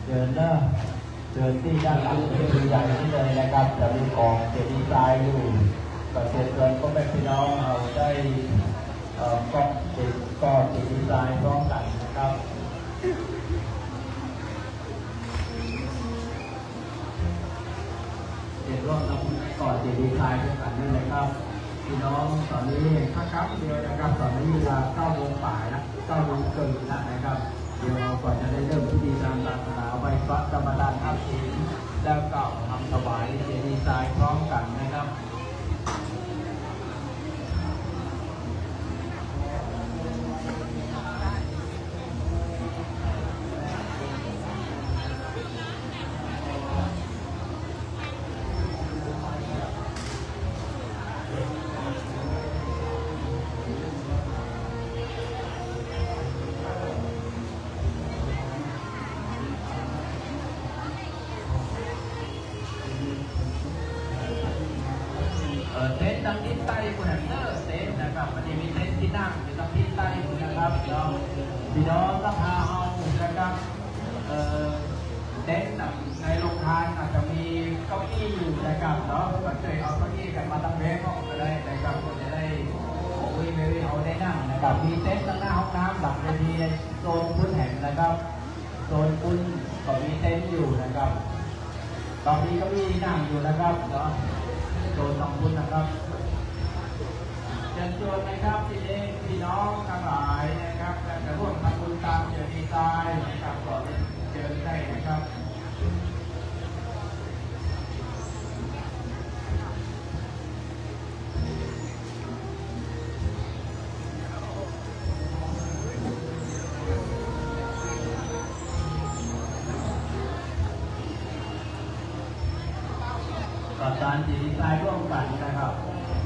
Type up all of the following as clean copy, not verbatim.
เดินเนอะเดินที่ด้านหลังเจดีย์ใหญ่นี่เลยนะครับจะมีกองเจดีย์ทรายอยู่ก็เชิญชวนพ่อแม่พี่น้องเราได้ก็เจดีย์ทรายพร้อมกันนะครับเดี๋ยวร่วมทำก่อนเจดีย์ทรายด้วยกันนี่เลยครับพี่น้องตอนนี้ครับเดียวนะครับตอนนี้เวลา9 โมงป่ายนะ9 โมงครึ่งแล้วนะครับเดี๋ยวเราก่อนจะได้เริ่มพิธีทางศาสนาไหว้พระธรรมดาทับศีลแล้วก็ทำถวายเจดีย์ทรายพร้อมกันนะครับเต็นท์ทางทิศใต้คุณเตอร์เต็นท์นะครับมันจะมีเต็นท์ที่นั่งอยู่ทางทิศใต้นะครับพี่น้องต้องพาเอานะครับเต็นท์ในโรงทานอาจจะมีเก้าอี้อยู่นะครับเนาะก็ช่วยเอาเก้าอี้กันมาตั้งแบงก์ก็ได้นะครับก็จะได้เอาได้นั่งนะครับมีเต็นท์ตั้งหน้าห้องน้ำหลังเวทีในโซนพื้นแห่งนะครับโซนคุณก็มีเต็นท์อยู่นะครับตอนนี้ก็มีนั่งอยู่นะครับเนาะโดยสองคุณนะครับเชิญชวนนะครับพี่น้องทั้งหลายนะครับจะร่วมทำบุญตามเจดีย์ทรายนะครับก็เชิญได้นะครับการเจดีย์ทรายร่วมกันนะครับ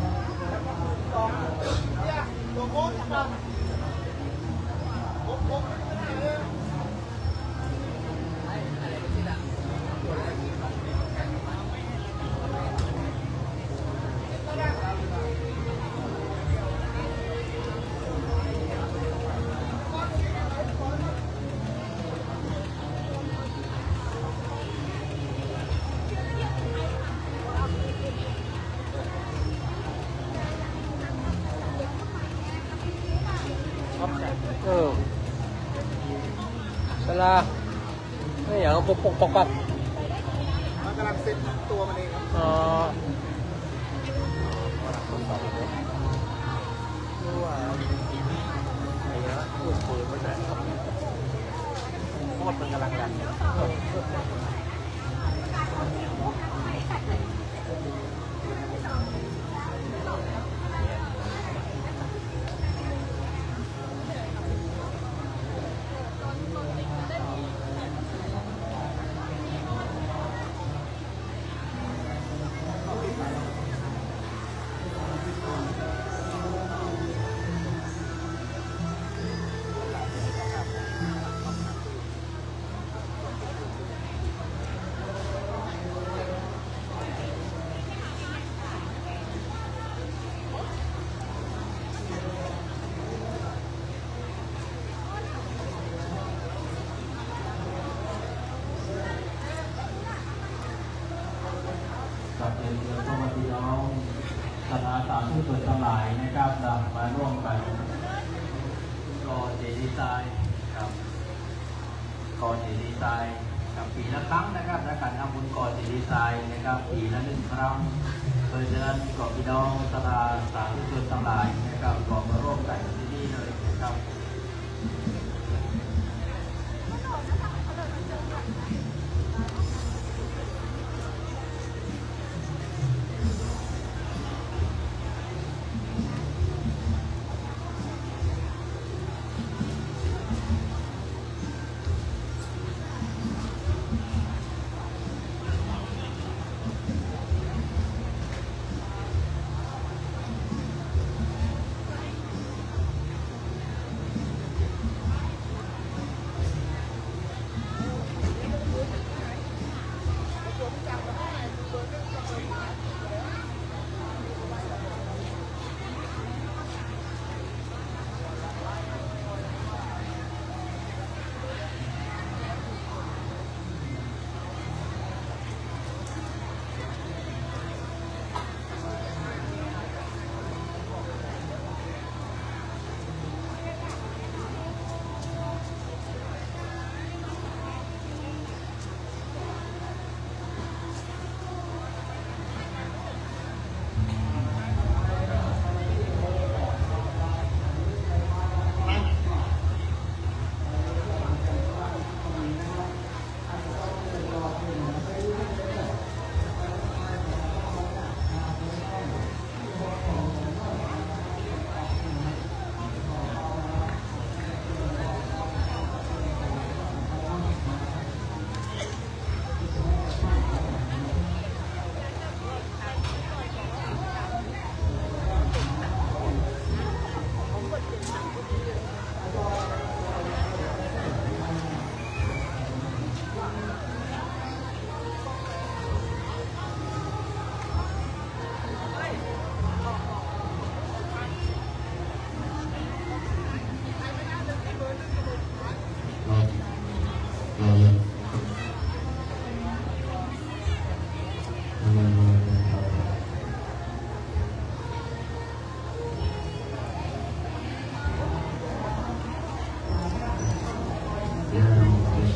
เวลาไม่อย่างปกปักมันกำลังเซ็ตตัวมันเองครับอ๋อไอ้เนี้ยพูดคุยไม่ได้โคตรมันกำลังดังกับเรือพ่อแม่พี่น้องคณะสามผู้เปิดทั้งหลายนะครับมาร่วมกันก่อเจดีย์ทรายครับก่อเจดีย์ทรายกับปีละครั้งนะครับและการทำบุญก่อเจดีย์ทรายนะครับปีละ1 ครั้งโดยฉะนั้นก็พี่น้องคณะสามผู้เปิดทั้งหลายนะครับก็มาร่วมกันที่นี่เลยนะครับ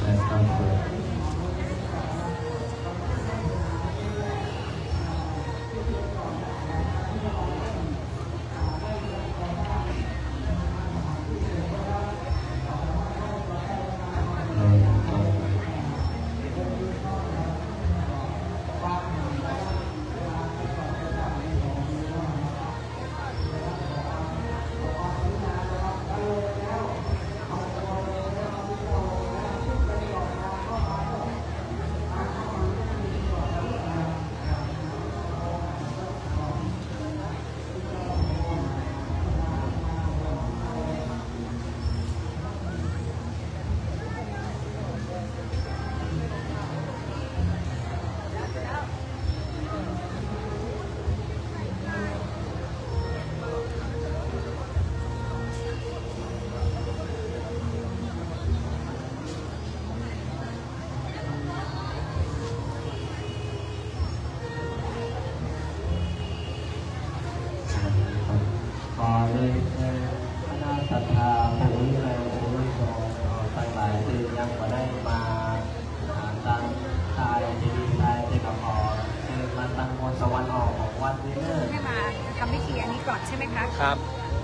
ครับ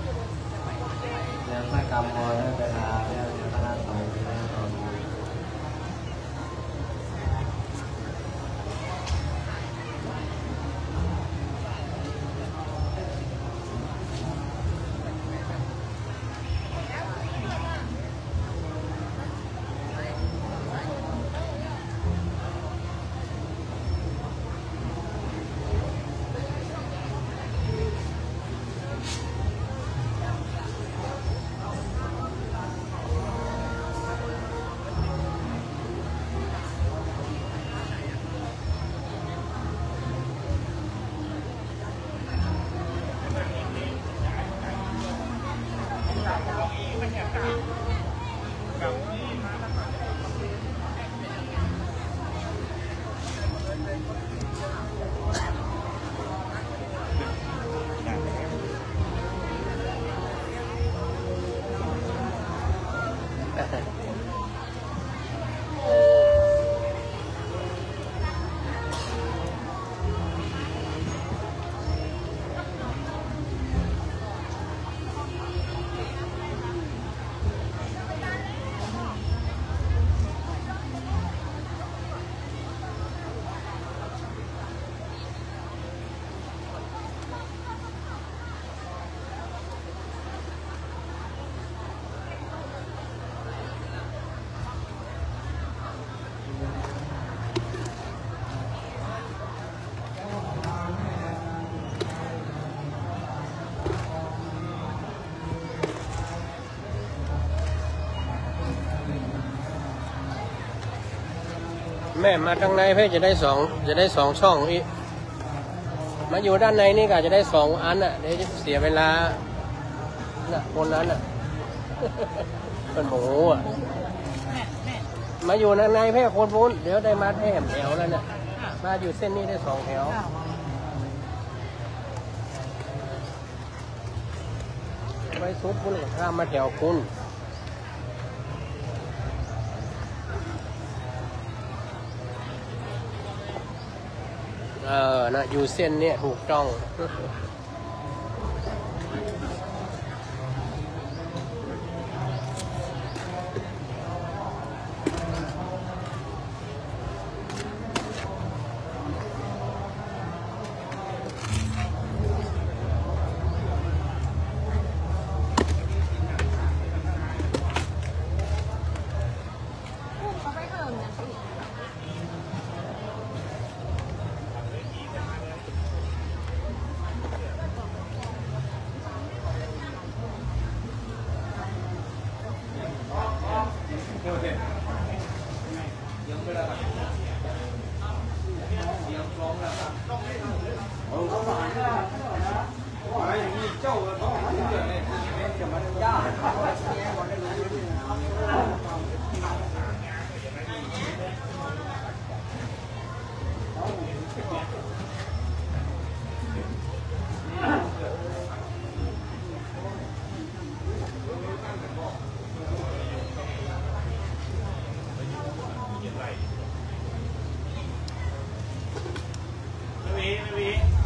แล้วไม่กำมอแล้วเวลาแล้วเดี๋ยวคณะสงฆ์แล้วตอนแม่มาทางในเพื่อจะได้สองช่องอีกมาอยู่ด้านในนี่ก็จะได้2 อันอ่ะเดี๋ยวจะเสียเวลาน่ะคนนั้นอ่ะ เป็นหมูอ่ะมาอยู่ด้านในเพื่อคนพุ้นเดี๋ยวได้มาแถมแถวแล้วเนี่ยมาอยู่เส้นนี้ได้2 แถวไปซุปพุ้นข้ามมาแถวคุณนะอยู่เส้นเนี่ยถูกต้อง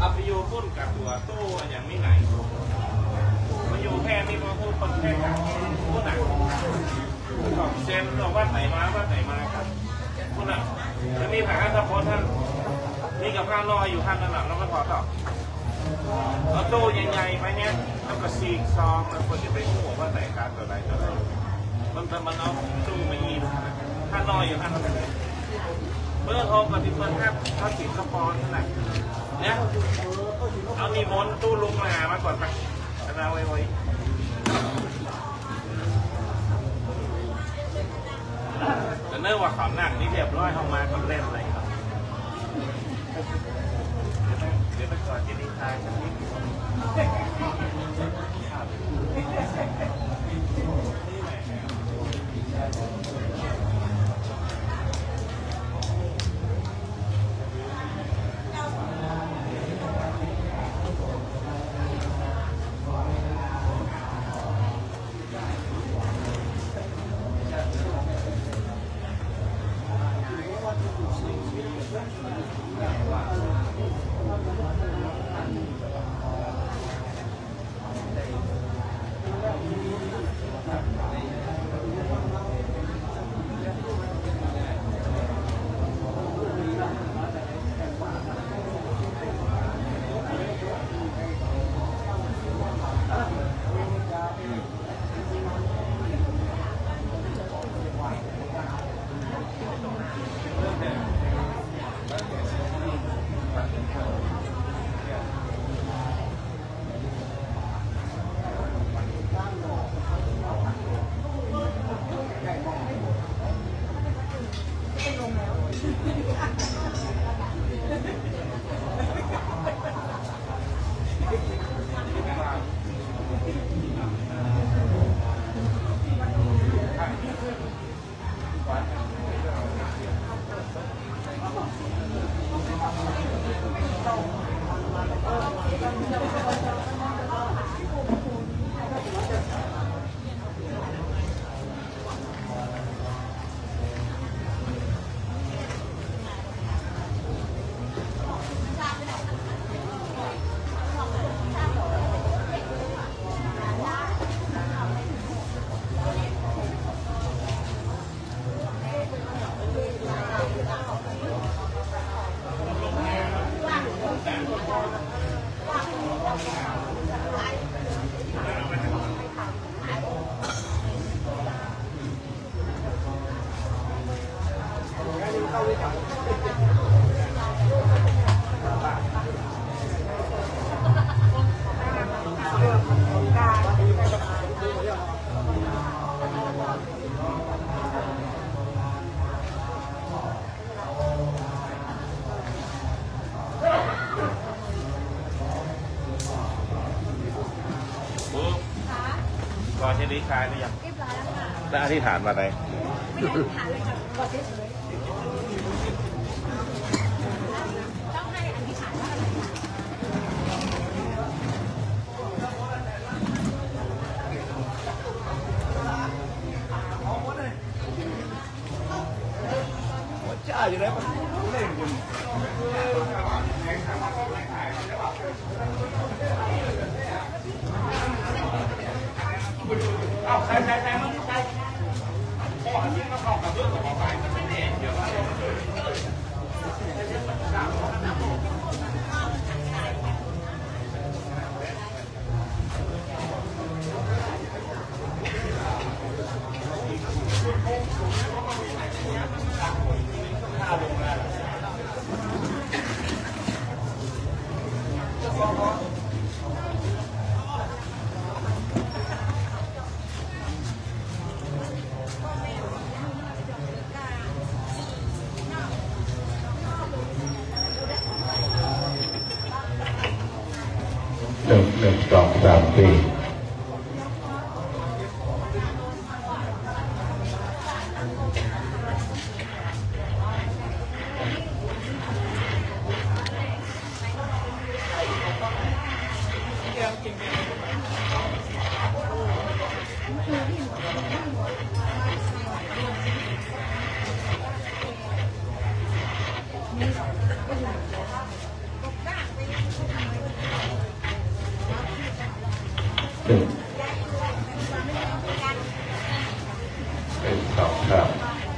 เอาไปอยู่พุ่นกับตัวตู้อย่างไม่ไหนมาอยู่แค่นี้มาพูดคนแค่กับพุ่นอ่ะของเซนบอกว่าไหนมาครับพุ่นอ่ะจะมีผ่านสะโพกท่านมีกับข้าวรออยู่ท่านนั่นแหละแล้วก็พอต่อเอาตู้ใหญ่ๆไปเนี้ยแล้วก็ซีกซองแล้วคนจะไปหัวว่าไหนการตัวไหนมันเอาตู้มายิงท่านรออยู่ท่านนั่นเลยเมื่อโทรปฏิบัติถ้าติดสปอนนั่นแหละเนี่ยเอานิมนต์ตู้ลุงมาก่อนไปเอาไว้แต่เนื่องว่าขอนหนักนี่เรียบร้อยเข้ามากับเล่นอะไรครับเดี๋ยวไปก่อนจะได้ทายกันนิดก่อนจะดีคลายหรือยังเรียบร้อยแล้วค่ะแล้วอธิษฐานมาไหนไม่ได้อธิษฐานเลยค่ะกดเฉยต้องให้อธิษฐานว่าอะไรค่ะจ้าอยู่ไหนมันเล่นกันเอาใส่มันใส่พ่อที่มาเข้ากับเรื่องของไปมันไม่แน่เดี๋ยวว่าเป็นสองสาม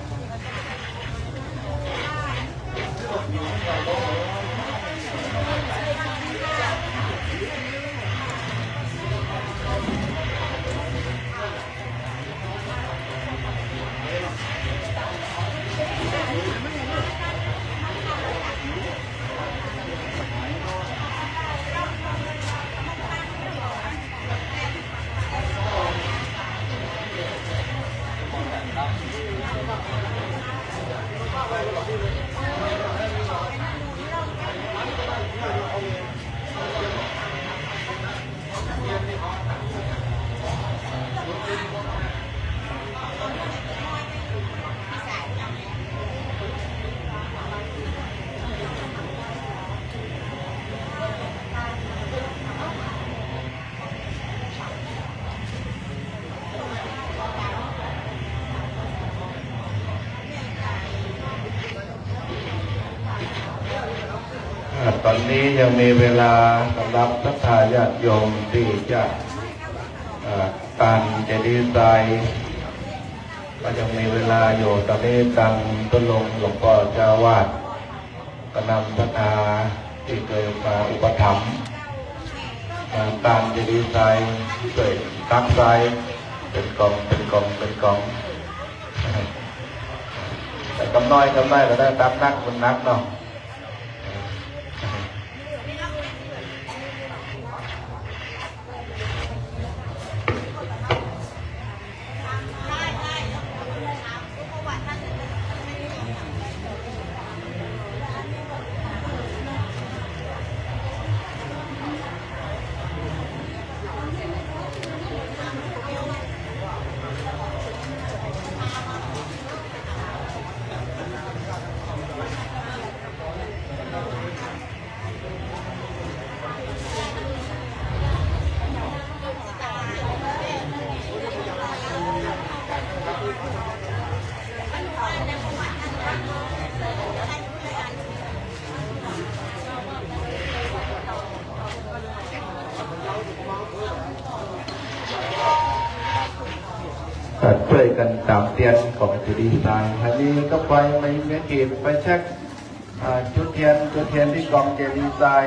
ตอนนี้ยังมีเวลาสำหรับศรัทธาญาติโยมที่จะการเจดีย์ทรายก็ยังมีเวลาอยู่ตอนนี้ทางต้นลงหลวงพ่อเจ้าวาดก็นำศรัทธาที่เคยมาอุปถัมภ์การเจดีย์ทรายเคยตักทรายเป็นกองแต่กำน้อยก็ได้ตักนักมันนักเนาะช่วยกันตามเตียนของเจดีย์ทรายอันนี้ก็ไปไม่ขีดไปเช็คจุดเทียนที่กองเจดีย์ทราย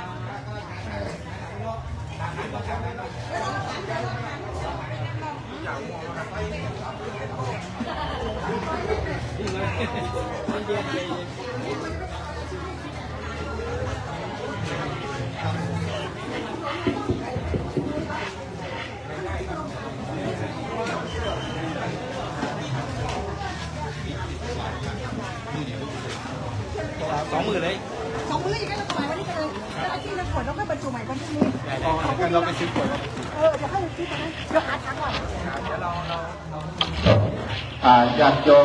20,000เลย20,000อีกแล้วก็หมายวันนี้ไปเลยแล้วที่เราขนแล้วก็บรรจุใหม่วันพรุ่งนี้กันเราไปซื้อขวดจะให้ซื้อตรงนั้นเดี๋ยวหาทางก่อนเดี๋ยวเราญาติโยม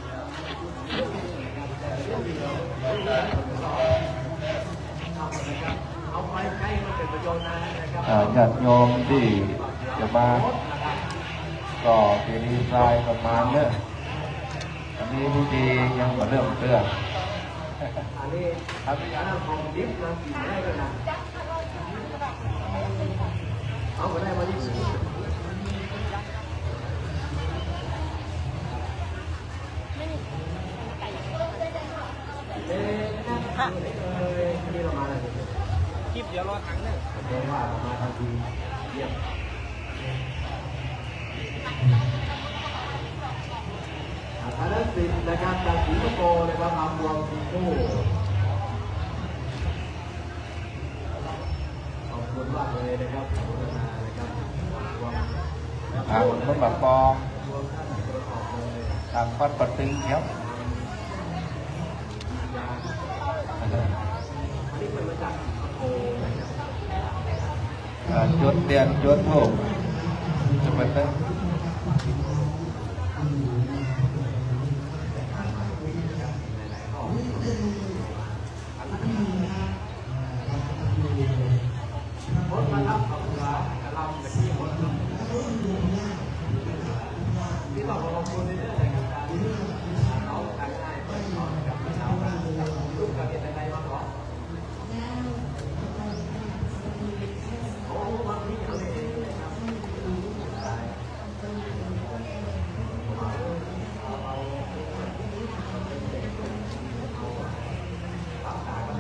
ญาติโยมที่จะมาก็เจดีย์ทรายประมาณเนี่ยอันนี้พิธียังมาเริ่มเรื่องอันนี้ของดิบนะกินได้เลยนะเอาไปได้มาที่สี่คลิปเดี๋ยวรอถังเนี่ยว่ามาทันทีเยี่ยมคณะศิษย์นะครับจากสิงคโปร์นะครับทำวงสิงคโปร์ขอบคุณมากเลยนะครับขอบคุณนะครับรถบักปองทางวัดปัตติงเนี้ยจุดเทียนจุดธูปจะเป็นต้น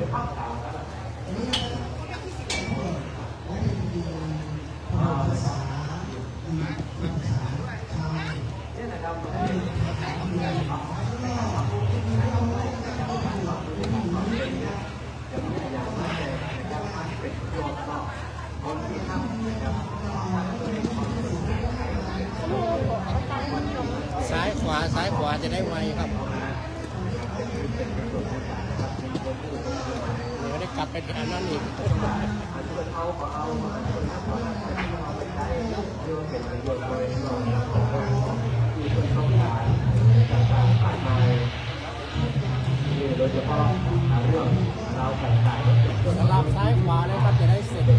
ซ้ายขวาจะได้ไวครับเดี๋ยวได้กลับไปที่อันนั้นอีกโดยเฉพาะเรื่องเราแต่งกายสลับซ้ายขวาเลยครับจะได้เสร็จเป็น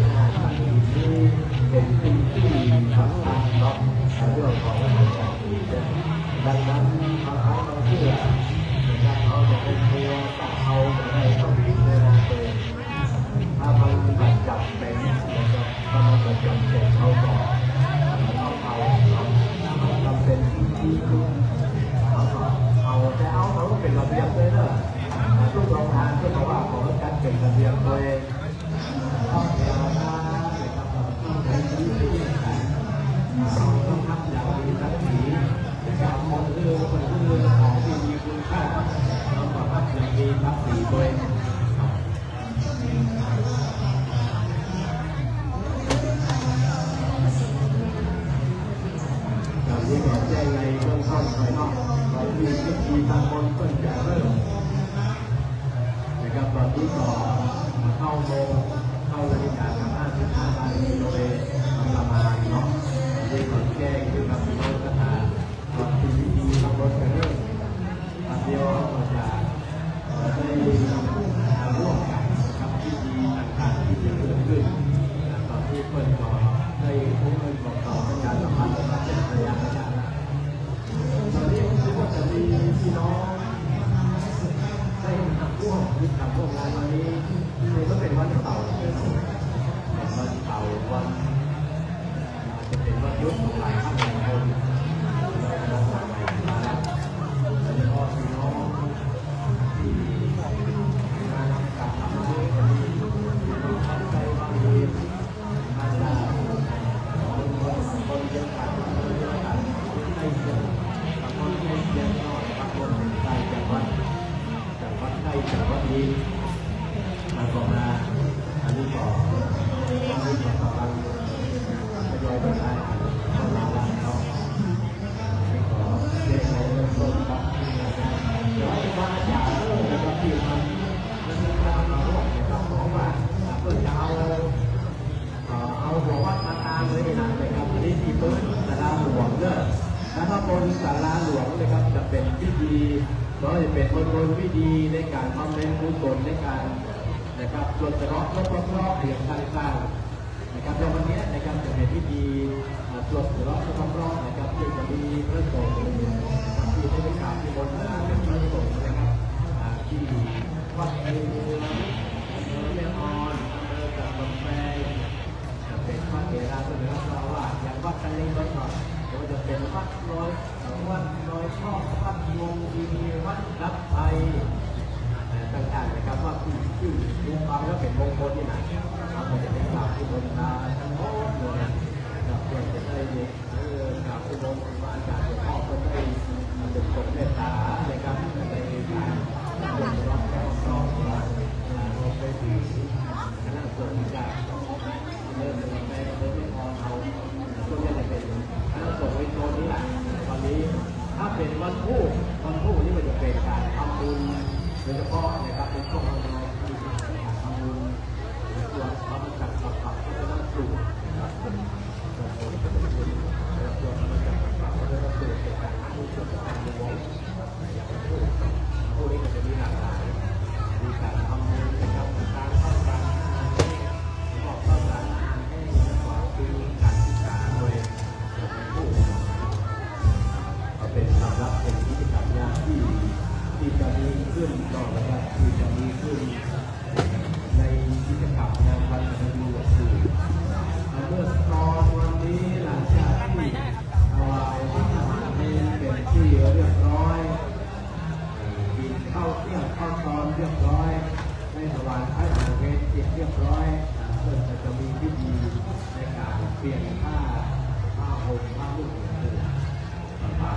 สิ่งที่สำคัญเนาะเรื่องของดังนั้นเราเชื่อเราจะเป็นตัวต่อเอาในต้องพิจารณาตัวถ้ามันจำเป็นถ้ามันจำเป็นเขาบอกเอาจำเป็นที่เอาแต่เอาเขาเป็นระเบียบเลยเนอะทุกโรงงานก็บอกว่าขอการเป็นระเบียบตัวเองต้องเวลาต้องใช้ชีวิตต้องทำอย่างมีศักดิ์ศรีการมองเรื่องของที่มีคุณค่าต้องทำอย่างมีศักดิ์ศรีตัวเองอย่างที่บอกแจ้งในเบื้องต้นภายนอกเรามีพิธีทางบนต้นจะเริ่มนะครับตอนนี้ก็เข้านาฬิกา55 นาทีโดยประมาณเนาะที่ขอนแก่นคือกับพี่น้องกระทาตอนที่พิธีทางบนจะเริ่มเดียวเราจะได้ร่วมกันกับพิธีต่างๆที่จะเกิดขึ้นตอนที่เปิดก่อนได้ผู้เงินบอกต่อประชาสัมพันธ์มาเป็นระยะตอนนี้ผมคิดว่าจะมีพี่น้องได้ทำร่วมงานวันนี้เลยก็เป็นวันเสาร์เป็นวันเสาร์วันจะเป็นวันหยุดของหลายท่านหลายคนน้องใหม่มาแล้วแล้วก็พี่น้องที่มานำการทำนี้วันนี้ทำใจบางทีมาจากคนเยอะกันให้เยอะบางคนให้เยอะน้อยบางคนเป็นใจจากวัดใกล้จากวัดนี้มาก่อนนะอันนี้ก่อนกำลังทยอยไปได้ตอนนั้นเราไม่ขอเรียกอะไรเริ่มต้นครับเดี๋ยวให้ว่าจากนะครับที่มันมีการมาร่วมนะครับเพราะว่าเพื่อจะเอาหัววัดมาตามเลยนะครับอันนี้ที่พื้นศาลาหลวงเนอะแล้วถ้าบนศาลาหลวงนะครับจะเป็นพิธีก็จะเป็นบนวิธีในการทำเป็นกุศลในการนะครับสวดเฉพาะเพียงต่างๆนะครับในวันนี้นะครับจะเป็นพิธีสวดเฉพาะนะครับที่จะมีพระสงฆ์ที่ได้กราบที่บนเป็นพระสงฆ์นะครับที่วัดในเมืองแม่ออนจากบางแพเป็นพระเถระหรือพระวาดอย่างวัดกันเองก็หน่อยก็จะเป็นวัดน้อยชอบวัดวงดีวัดรับไทยต่างๆนะครับว่าที่ดูความแล้วเป็นมงคลที่ไหนเราจะได้กราบที่บนตาทั้งหมดเลยนะครับเพื่อจะได้กราบที่บนมาจากหลวงพ่อก็ได้เป็นคนเมตตาในการในการรับแขกรองลงไปที่คณะสงฆ์จากเริ่มในไม่พอเอาช่วงนี้จะเป็นคณะสงฆ์ไว้โซนนี้แหละวันนี้ถ้าเป็นวันผู้นี่มันจะเป็นการทำบุญโดยเฉพาะนะครับเป็นช่วงวันที่ทำบุญส่วนทำจัดกับก็จะต้องสูตรนะครับเป็นบุญแล้วส่วนทำจัดกับก็จะต้องสูตรเป็นการทำบุญส่วนการบุญอย่างผู้นี้ก็จะมีหลากหลายมีการทำบุญนะครับการเข้าการบอกเข้าการให้ความคือการศึกษาโดยผู้เป็นสำหรับเป็นกิจกรรมยาที่จะมีขึ้นต่อไปที่จะมีขึ้นในกิจกรรมงานวันนี้ก็คือเมื่อตอนวันนี้หลังจากที่ถวายพระทหารเป็นที่เรียบร้อยกินข้าวเที่ยงข้าวตอนเรียบร้อยได้ถวายพระอาหารเพชรเรียบร้อยเพื่อจะมีพิธีในการเปลี่ยนผ้าห่มผ้าลูกหลานต่อไป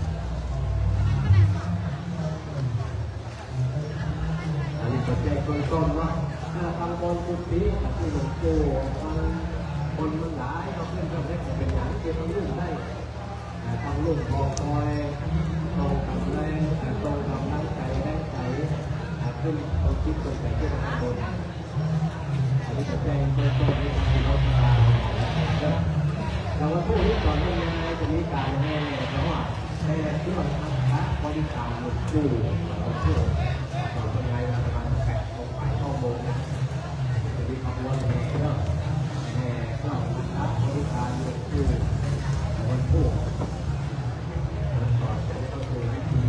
อันนี้ก็แจ้งเบื้องต้นว่าทางบนกุฏิที่หลวงปู่ทางคนมันหลายเขาเพื่อนก็ได้เป็นอย่างที่เขาลุ่มได้ทางลุ่มพอคอยโตกับแรงโตกับน้ำใจแรงใจขึ้นเขาคิดตรงใจที่ทางบนอันนี้ก็แจ้งเบื้องต้นที่ทางรถมาเราว่าผู้ที่ก่อนยังไงจะมีการแน่เพราะว่าในที่เราทำพระบริการหลวงปู่เราเชื่อต่อไปไงประมาณ8 โมงไป9 โมงนะจะมีขบวนแห่เนาะแห่ก็รับบริการหลวงปู่วันพุธวันก่อนจะได้เข้าสู่พิธี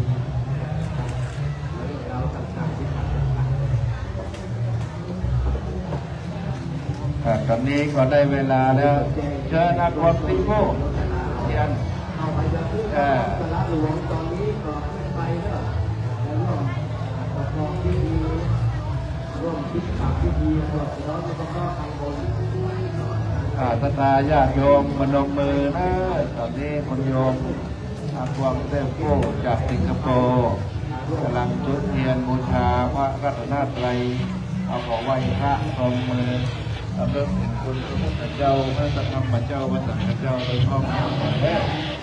แล้วเราต่างๆที่ทำต่างๆตอนนี้ก็ได้เวลาแล้วเชิญนักบอลซิงโก้เทียนเอาไปจะพูดสาระหลวงตอนนี้ก็ไปเนาะแล้วก็ประกอบพิธีร่วมคิดขับพิธีสวดแล้วก็ทางบนศรัทธาญาติโยมมนมมือนะตอนนี้คนโยมอาควงเต้โก้จากสิงคโปร์กำลังจุดเทียนบูชาพระรัตนตรัยเอาของไหว้พระพรมมือเราเริ่มเห็นคุณพระพุทธเจ้าพระธรรมเจ้าพระสังฆเจ้าโดยพร้อมกันแล้ว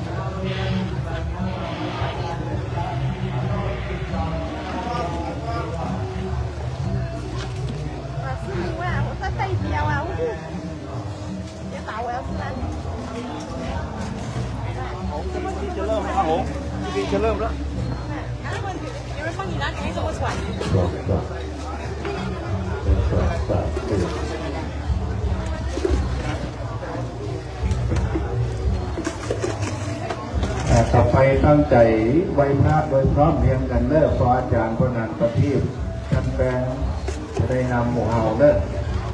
จะเริ่มแล้วครับผมจะเริ่มแล้วต่อไปตั้งใจไหว้พระโดยพร้อมเรียงกันเลิกพออาจารย์คนนั้นประทีปท่านแปลงจะได้นำหมู่เฮาเลิก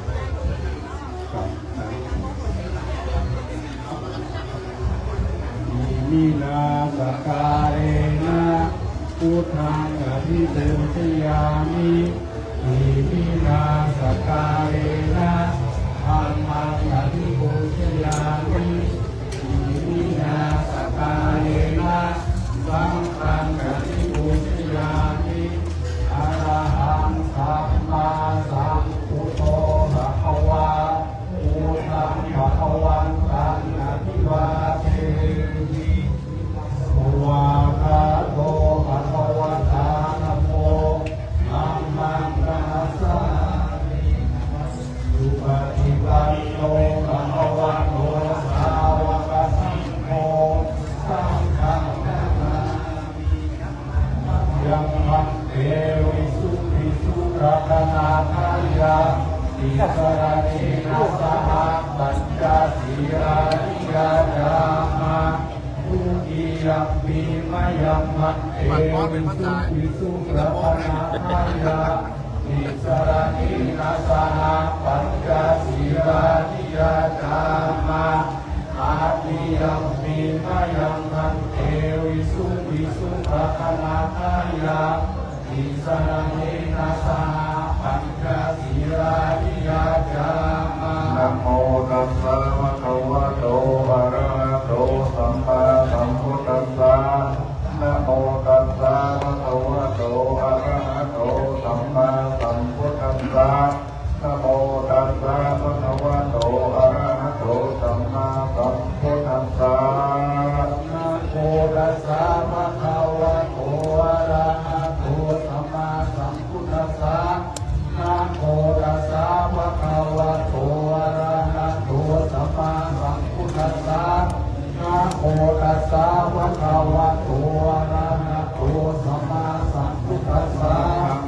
มีนาสการเรนะพุทธังอภิเษกยามิมีนาสการเรนะธัมมังอภิปูชยามิมีนาสการเรนะสังฆังอภิปูชยามิอะระหังสัมมาสัมพุทโธภะคะวาพุทธังภะคะวันตังอภิวาเทวาคาโตภะคะวะตานะโมธัมมังนัมสสามิสุปฏิปันโนภะคะวะโตสาวกสังโฆสังฆังนามามิยังมังเตวิสุภิสุรัตนาทายาติสรณีนาสหปัญจศีรานิยาจามาทุติยัมปีมยังมังเตวิสุภิสุรัตนาทายาติสรณีนาสหปัญจศีรานิยาจามาอาทิยัมปีมยังมังเตวิสุภิสุรัตนาทายาติสรณีนาสหปัญจศีรานิยาจามานะโมตัสสะภะคะวะโตอะระหะโตสัมมาสัมพุทธัสสะนะโมตัสสะภะคะวะโตอะระหะโตสัมมาสัมพุทธัสสะนะโมตัสสะภะคะวะโตอะระหะโตสัมมาสัมพุทธัสสะนะโมตัสสะภะคะวะโตอะระหะโตสัมมาสัมพุทธัสสะนะโมตัสสะภะคะวะโตอะระหะโตสัมมาสัมพุทธัสสะนะโมตัสสะภะคะวะโตอะระหะโตสัมมาสัมพุทธัสสะ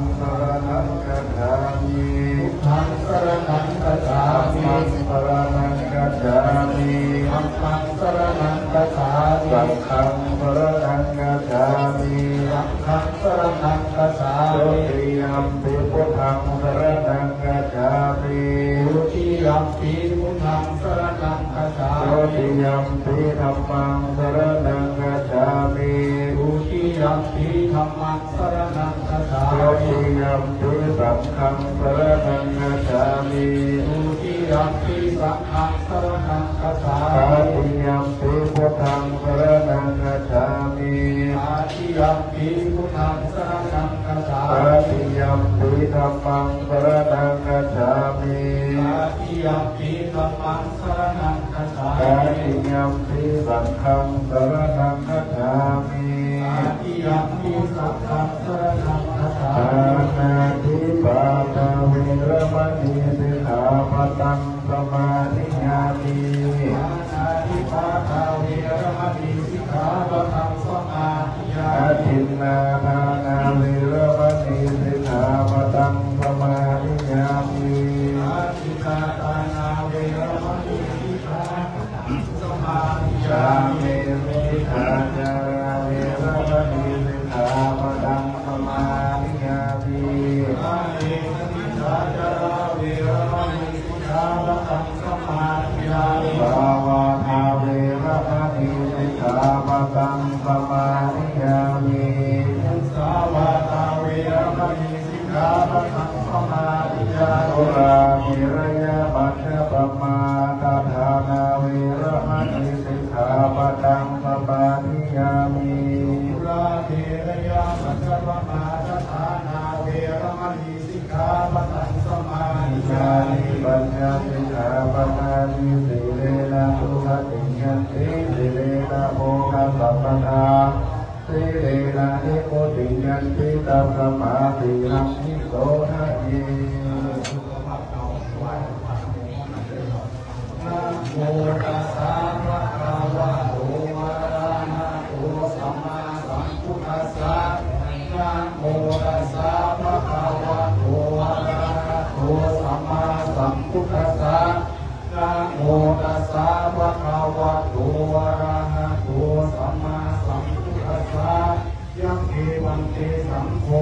ธัมมังสรณังคัจฉามิธัมมังสรณังคัจฉามิธัมมังสรณังคัจฉามิสังฆังสรณังคัจฉามิสังฆังสรณังคัจฉามิตุติยัมปิพุทธังสรณังคัจฉามิตุติยัมปิพุทธังสรณังคัจฉามิตุติยัมปิธัมมังสรณังคัจฉามิตุติยัมปิธัมมังสรณังคัจฉามิตุติยัมปิสังฆังสรณังคัจฉามิทุติยัมปิสังฆังสรณังคัจฉามิตติยัมปิพุทธังสรณังคัจฉามิตติยัมปิพุทธังสรณังคัจฉามิตติยัมปิธัมมังสรณังคัจฉามิตติยัมปิธัมมังสรณังคัจฉามิตติยัมปิสังฆังสรณังคัจฉามิตติยัมปิสังฆังสรณังคัจฉามิปานาติปาตาเวรมณีสิกขาปะทังสมาธิยามิปานาติปาตาเวรมณีสิกขาปะทังสมาธิยามิทินนาทานาเวรมณีสิกขาปะทังสมาธิยามิทินนาทานาเวรมณีสิกขาปะทังสมาธิยามิมิทาจาราเวรมณีสิกขาปะทังสมาธิยามิอาเอมิทาจาราเวรมณีสิกขาปะทังสมาธิยามิภาวะทาเวรมณีสิกขาปะทังสมาธิยามิมุสาวาทาเวรมณีสิกขาปะทังสมาธิยามิสุรามิระยะมัชฌะปมาทาทานาเวรมณีสิกขาปะทังสมาธิยามิสุรามิระยะมัชฌะปมาทาทานาเวรมณีสิกขาปะทังสมาธิยามิปัญญาสิกขาปะทังสิเลนะสุขติยันติสิเลนะโภคสัพพทาสิเลนะนิโคติยันติตัสมาติหังนิโสทะเยนะโมตัสสะภะคะวะโตอะระหะโตสัมมาสัมพุทธัสสะนะโมตัสสะภะคะวะโตอะระหะโตสัมมาสัมพุทธัสสะนะโมตัสสะภะคะวะโตอะระหะโตสัมมาสัมพุทธัสสะยัมเอวังเตสังโฆ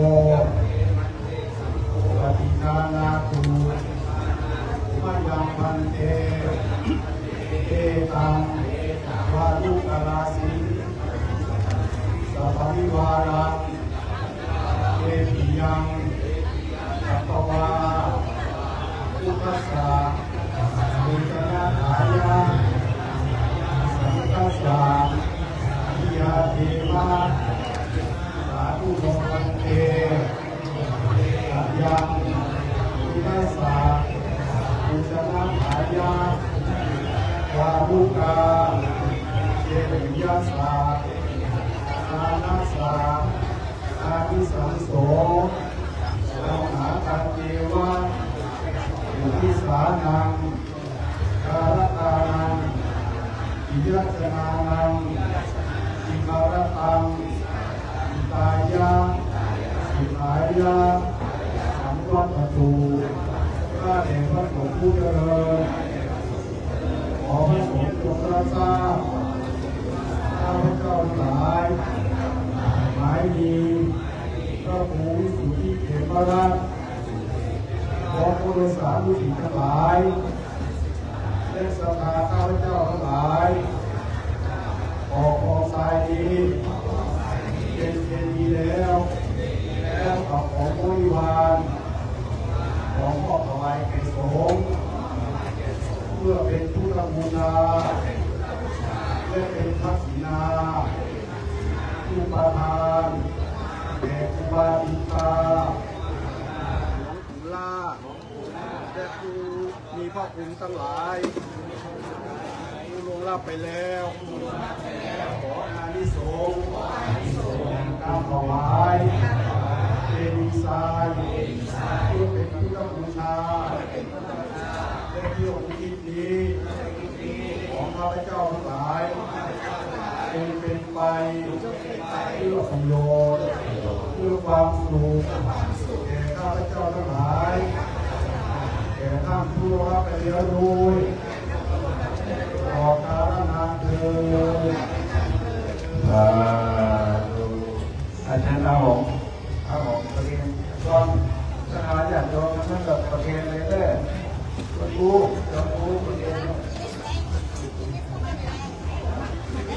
ปฏิฆานาตุมะยังพันเตเอตังวาลุกราสิสัพพิวารังเอปิยังสัพพวาอุปัสสะอุจนาหายาสังคัสสะวิยาเทวะสาธุโมกันเตสัพยังอุปัสสะอุจนาหายาวาลุกาเยปิยาสาอานาสาอาทิสังโสสังหาตันเทวะอุทิสานังการตานังอิยัจนานังอิการตังอิตายะสิทายะสัมวัตถุข้าแต่พระสงฆ์ผู้เจริญขอพระสงฆ์จงรับทราบข้าพเจ้าทั้งหลายหมายดีพระภูมิสุทธิเขมราชขอผู้โดยสารผู้หญิงทั้งหลายและศรัทธาข้าพเจ้าทั้งหลายออกกองทรายนี้เป็นเจดีย์แล้วกับของบริวารของพ่อถวายแก่สงฆ์เพื่อเป็นพุทธบูชาและเป็นทักษิณาผู้ประทานแก่ครูบาอาจารย์ลาและผู้มีพระคุณทั้งหลายผู้ลงรับไปแล้วขออานิสงส์การถวายเจดีย์ทรายเพื่อเป็นพุทธบูชาและที่องค์ที่นี้ของข้าพเจ้าทั้งหลายเป็นไปเพื่อประโยชน์เพื่อความสุขแก่ข้าพเจ้าทั้งหลายแก่ท่านผู้รับไปเลี้ยงดูขอการนานเถิดอาจารย์ครับผมประเด็นตอนสถานญาติโยมนั่นกับประเด็นเลยเลยรู้ประเด็น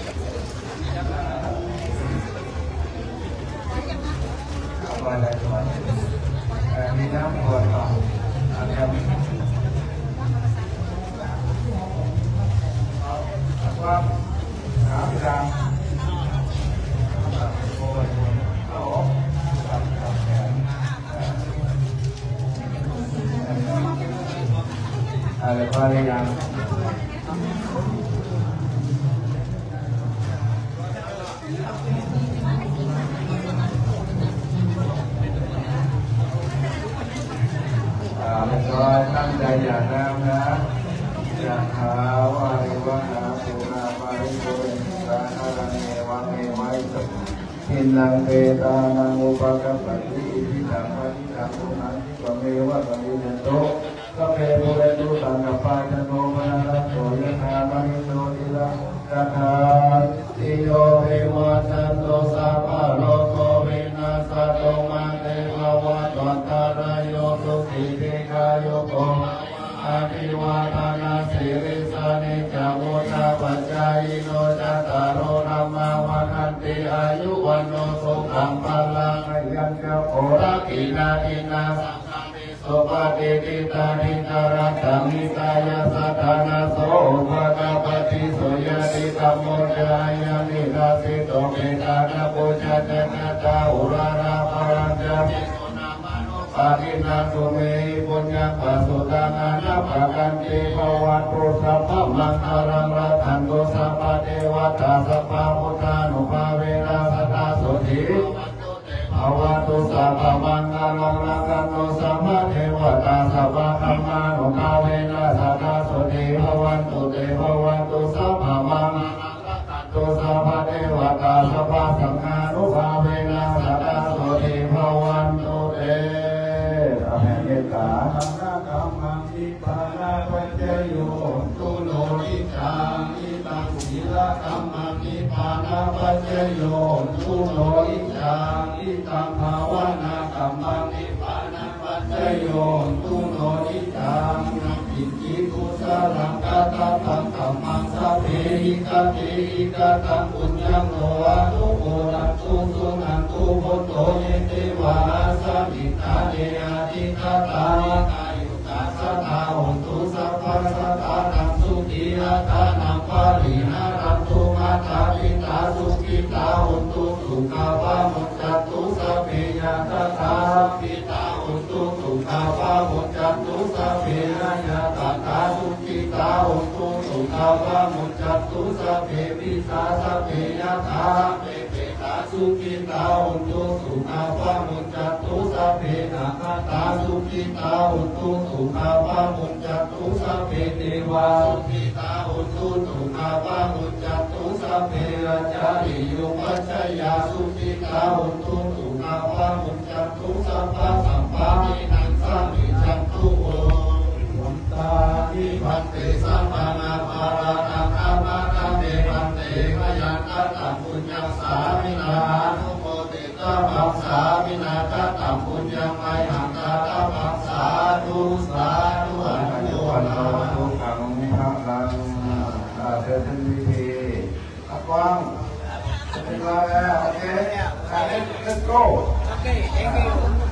อะไรมีน้ำขวดต่อนะครับว่าขาพิการโอ้ยโอ้กับแขนอะไรก็ได้ยังแล้วก็ตั้งใจอย่าน้ำนะอย่าหาวาริวนาภูนามาริโกเรสานารังเอวังเอไว้สุหินังเตตานังอุปกัปปติอิทิตังปฏิตังตุนันติปเมวะปะมิเนโตสัพเพปุเรตุสังกปาจันโทปนะระโสยถามณิโนติระกัฏฐาติโยเอวะจันโตสัพพะโลกโควินาศโตมาเตภวัตวันตารายโยสุขิติกายโยโกอาภิวาทนาสิริสานิจังวุฒาปัจจายโนจัตตารโอธรรมาวันติอายุวันโนสุขังพลังยัญจโอระกินาทินาสุปฏิทิตานิจารัตมิตายาสัทานาโสภะกปฏิสุยติธรรมโมจายานิราสิโตเมตานาปุจจเนตาอุราราภรัญจปาทินาสุเมปุญญาปัสสุตังอนาภกันติภวัตุสัพพมังคารังรัตันตุสัพพเทวตาสัพพพุทธานุภาเวนะสัตตาสุธิภวัตุสัพพมังคารังรัตันตุสัพพเทวตาสัพพธรรมานุภาเวนะสัตตาสุธิภวันตุเตภวันตุสัพพมังตุสัพพเทวตาสัพพสังฆานุภาเวนะสัตตาสุธิภวันตุเตอภัยเมตตาธรรมะธรรมังทิปานาปัจจโยตุโลนิจังอิตังศีลธรรมังทิปานาปัจจโยตุโลนิจังอิตังภาวนาธรรมังทิปานาปัจจโยตุโลนิจังอิจิตุสารังกาตตังธรรมังสัพเพหิกเตหิกตังปุญญังโลอะตุโกรัตตุสุนันตุพุทโธเยเตวาสัมมิตาเนอาทิคตาตายุตาสัทธาหุตุสัพพะสัทธานังสุขีอาทานังปาริหารันตุมาตาปิตาสุขิตาหุตุสุขาวามุจจตุสัพเพยะตถาปิตาหุตุสุขาวามุจจตุสัพเพยะตถาสุขิตาหุตุสุขาวามุจจตุสัพเพปิสาสัพเพยะตาสุขิตาหุตุสุขาวามุจจตุสัพเพนาคตาสุขิตาหุตุสุขาวามุจจตุสัพเพเทวาสุขิตาหุตุสุขาวามุจจตุสัพเพอาจาริโยปัจจยาสุขิตาหุตุสุขาวามุจจตุสัพพะสัมภารินังสัมมิจันตุโอวันตาทิพันเตสัมปนาภารานังอามาคัมเตพันเตขยันตัตตังปุญญังสามินานุโมติตาภัสสามินาตัตตังปุญญังไมหังตาตาภัสสาธุสาธุอนุโมทนาทุกขังมิหะลังเดินวิธีกว้างเป็นไรโอเคlet's go